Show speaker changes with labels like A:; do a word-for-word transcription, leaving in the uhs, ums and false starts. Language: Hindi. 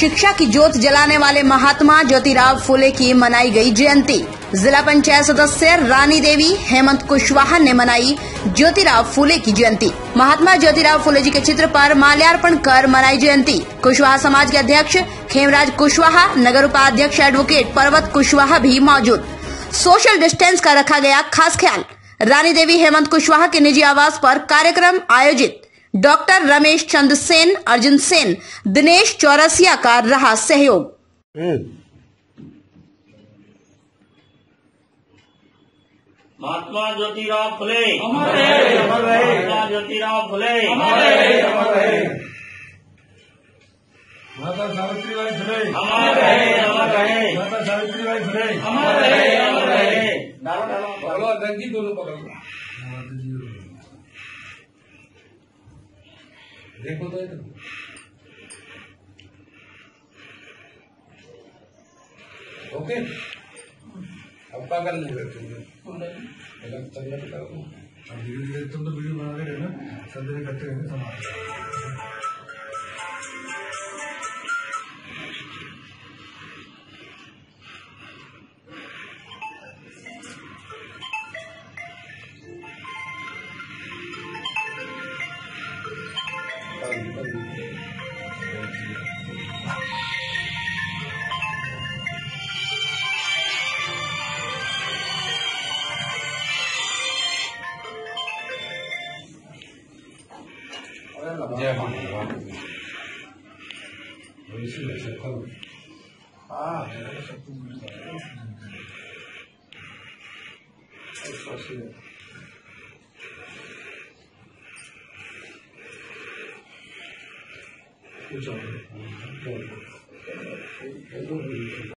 A: शिक्षा की ज्योत जलाने वाले महात्मा ज्योतिराव फुले की मनाई गई जयंती। जिला पंचायत सदस्य रानी देवी हेमंत कुशवाहा ने मनाई ज्योतिराव फुले की जयंती। महात्मा ज्योतिराव फुले जी के चित्र पर माल्यार्पण कर मनाई जयंती। कुशवाहा समाज के अध्यक्ष खेमराज कुशवाहा, नगर उपाध्यक्ष एडवोकेट पर्वत कुशवाहा भी मौजूद। सोशल डिस्टेंस का रखा गया खास ख्याल। रानी देवी हेमंत कुशवाहा के निजी आवास पर कार्यक्रम आयोजित। डॉक्टर रमेश चंद्र सेन, अर्जुन सेन, दिनेश चौरसिया का रहा सहयोग।
B: महात्मा ज्योतिराव फुले अमर रहे, अमर रहे। महात्मा ज्योतिराव फुले अमर रहे, अमर रहे।
C: माता सावित्रीबाई फुले
B: अमर रहे, अमर रहे।
C: माता सावित्रीबाई फुले
B: अमर रहे, अमर रहे। डालो डालो
C: पकड़ो, गंजी दोनों पकड़ो। देखो तो इधर। ओके, अब क्या करना है? अलग चलना तो करो। अब धीरे धीरे तुम तो वीडियो बना रहे हो ना, सब जगह करते रहना समाज। जय हाँ हाँ कुछ